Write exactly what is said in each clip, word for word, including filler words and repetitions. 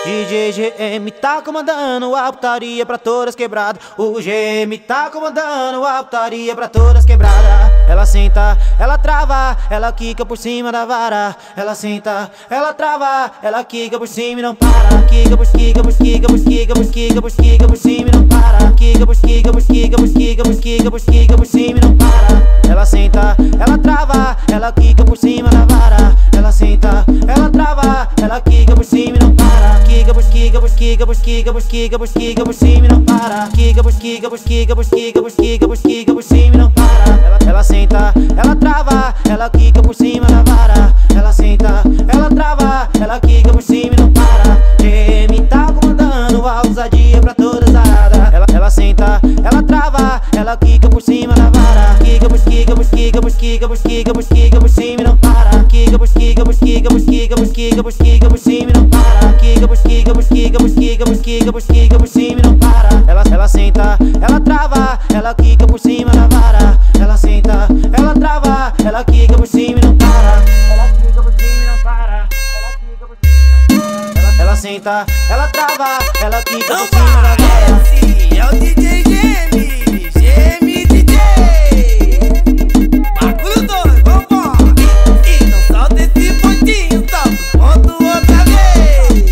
D J G M tá comandando a putaria pra todas quebradas. O G M tá comandando a putaria pra todas quebradas. Ela senta, ela trava, ela quica por cima da vara. Ela senta, ela trava, ela quica por cima e não para. Quica, busquica, busquica, busquica, busquica, busquica por cima e não para. Quica, busquica, busquica, busquica, busquica, busquica por cima e não para. Ela senta, ela trava, ela quica por cima da vara. Ela senta, ela trava, ela quica por cima e não para. Quica, busquica, busquica, busquica, busquica, busquica por cima e não para. Quica, busquica, busquica, busquica, busquica, busquica por cima e não para. Ela, ela senta, ela trava, ela quica por cima da vara. Ela senta, ela trava, ela quica por cima e não para. G M tá comandando a ousadia pra todas as aradas. Ela, ela senta, ela trava, ela quica por cima da vara. Quica, busquica, busquica, busquica, busquica, busquica por cima e não para. Quica, busquica, busquica, busquica, busquica, busquica por cima e não para. Quica, busquica, busquica, busquica, busquica, busquica por cima e não para. Ela, ela senta, ela trava, ela quica por cima da vara. Ela senta, ela trava, ela quica por cima e não para. Ela quica por cima e não para. Ela quica por cima e não para. Ela, ela senta, ela trava, ela quica por cima da vara. Esse é o D J G M, G M D J. Bagulho doido, vambora. Então solta esse pontinho, solta o ponto outra vez.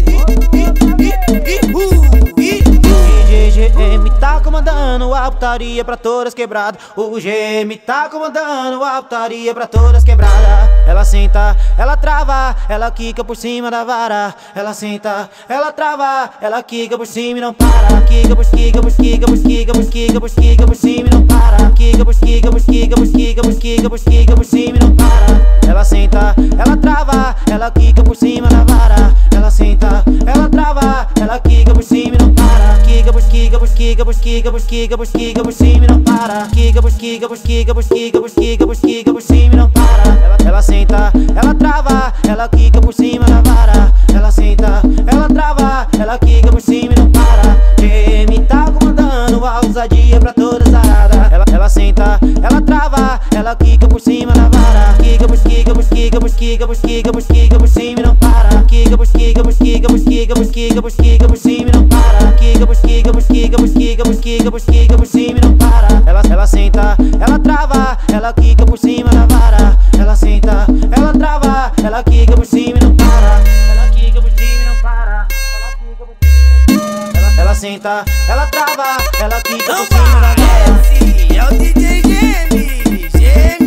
D J G M tá comandando a putaria pra todas quebradas. O G M tá comandando a putaria pra todas quebradas. Ela senta, ela trava, ela quica por cima da vara. Ela senta, ela trava, ela quica por cima e não para. Quica, busquica, busquica, busquica, busquica, busquica por cima e não para. Quica, busquica, busquica, busquica, busquica, busquica por cima e não para. Ela senta, ela trava, ela quica por cima da vara. Ela senta, ela trava, ela quica por cima e não para. Quica, busquica, busquica, busquica, busquica, busquica por cima e não para. Quica, busquica, busquica, busquica, busquica, busquica por cima e não para. Ela, ela senta, ela trava, ela quica por cima da vara. Ela senta, ela trava, ela quica por cima e não para. G M tá comandando a ousadia pra todas as aradas. Ela, ela senta, ela trava, ela quica por cima da vara. Quica, busquica, busquica, busquica, busquica, busquica por cima e não para. Quica, busquica, busquica, busquica, busquica, busquica por cima e não para. Quica, busquica, busquica, busquica, busquica, busquica por cima e não para. Ela, ela senta, ela trava, ela quica por cima da vara. Ela senta, ela trava, ela quica por cima e não para. Ela quica por cima e não para. Ela quica por cima e não para. Ela, ela senta, ela trava, ela quica por cima da vara. Esse é o D J G M, G M.